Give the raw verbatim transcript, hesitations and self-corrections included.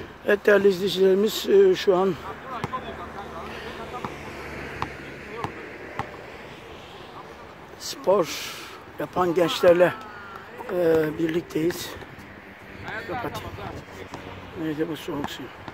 Evet değerli izleyicilerimiz, şu an spor yapan gençlerle birlikteyiz. Kapatayım. Neyse bu soğuk su.